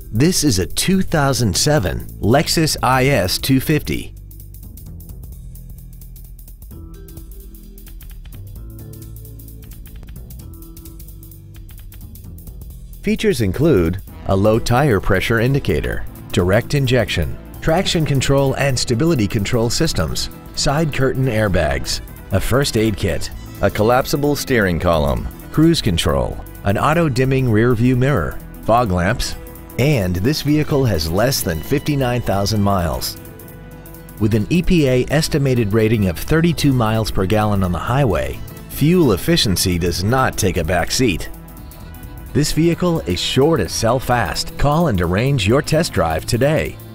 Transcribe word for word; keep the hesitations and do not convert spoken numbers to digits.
This is a two thousand seven Lexus I S two fifty. Features include a low tire pressure indicator, direct injection, traction control and stability control systems, side curtain airbags, a first aid kit, a collapsible steering column, cruise control, an auto-dimming rear-view mirror, fog lamps, and this vehicle has less than fifty-nine thousand miles. With an E P A estimated rating of thirty-two miles per gallon on the highway, fuel efficiency does not take a back seat. This vehicle is sure to sell fast. Call and arrange your test drive today.